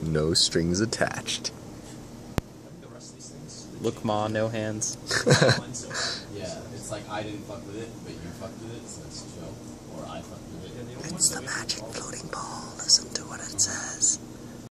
no strings attached. Look, ma, no hands. Yeah, it's like I didn't fuck with it, but you fucked with it, so it's chill. Or I fucked with it. It's the magic floating ball. Listen to what it says.